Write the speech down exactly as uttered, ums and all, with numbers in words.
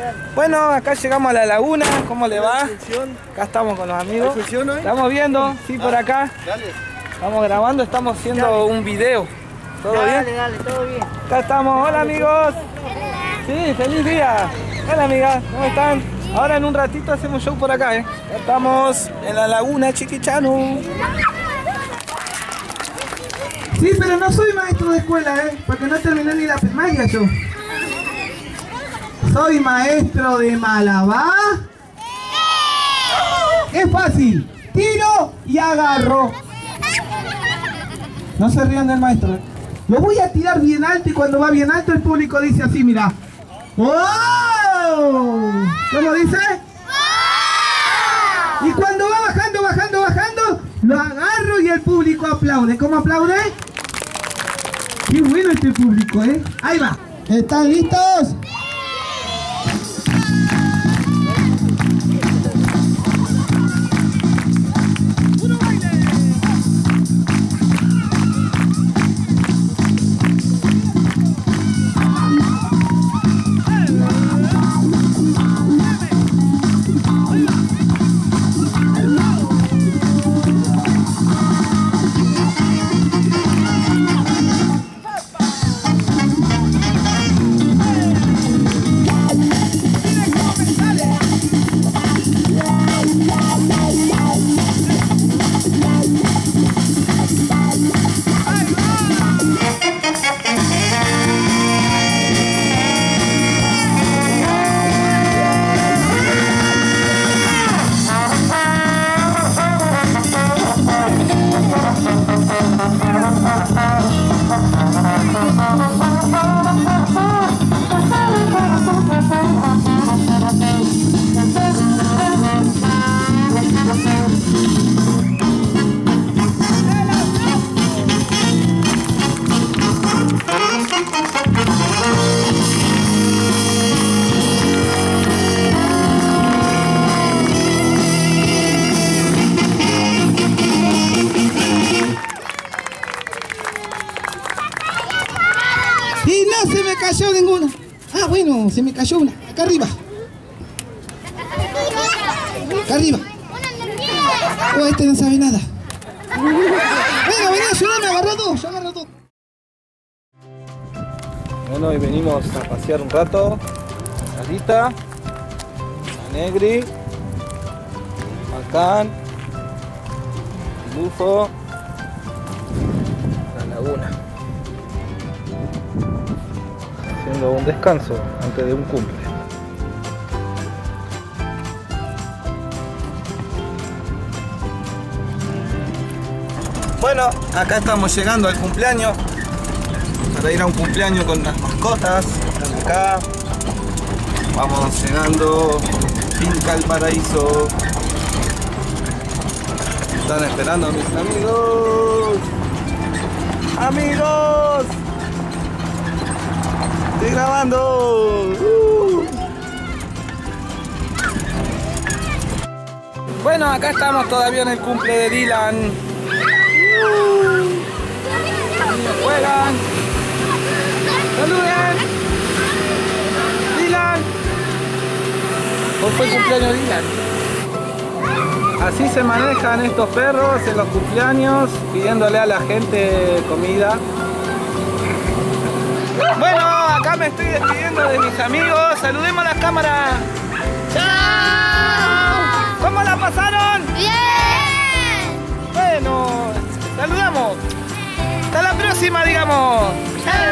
Bueno, acá llegamos a la laguna, ¿cómo le va? Acá estamos con los amigos. Estamos viendo, sí, por acá. Estamos grabando, estamos haciendo un video. ¿Todo bien? Dale, dale, todo bien. Acá estamos, hola amigos. Sí, feliz día. Hola amigas, ¿cómo están? Ahora en un ratito hacemos show por acá, ¿eh? Ya estamos en la laguna Chiquichano. Sí, pero no soy maestro de escuela, ¿eh? Porque no terminé ni la primaria yo. Soy maestro de malabar. Es fácil. Tiro y agarro. No se rían del maestro, ¿eh? Lo voy a tirar bien alto y cuando va bien alto el público dice así, mira. ¡Wow! ¿Cómo dice? ¡Wow! Y cuando va bajando, bajando, bajando, lo agarro y el público aplaude. ¿Cómo aplaude? ¡Qué bueno este público, eh! Ahí va. ¿Están listos? Y no se me cayó ninguna. Ah, bueno, se me cayó una. Acá arriba. Acá arriba. Oh, este no sabe nada. Venga, vení, ayúdame, agarra dos, yo agarro dos. Bueno, hoy venimos a pasear un rato. Carita, a Negri, Bacán, Bufo, la laguna. Haciendo un descanso antes de un cumple. Bueno, acá estamos llegando al cumpleaños. Para ir a un cumpleaños con las mascotas. Acá vamos llegando. Finca El Paraíso. Están esperando a mis amigos. ¡Amigos! ¡Estoy grabando! Uh. Bueno, acá estamos todavía en el cumple de Dylan. Uh. ¡Juegan! ¡Saluden! ¡Dylan! Hoy fue el cumpleaños de Dylan. Así se manejan estos perros en los cumpleaños, pidiéndole a la gente comida. Bueno, acá me estoy despidiendo de mis amigos. Saludemos a las cámaras. ¡Chao! ¿Cómo la pasaron? ¡Bien! Bueno, saludamos. Hasta la próxima, digamos. ¡Chao!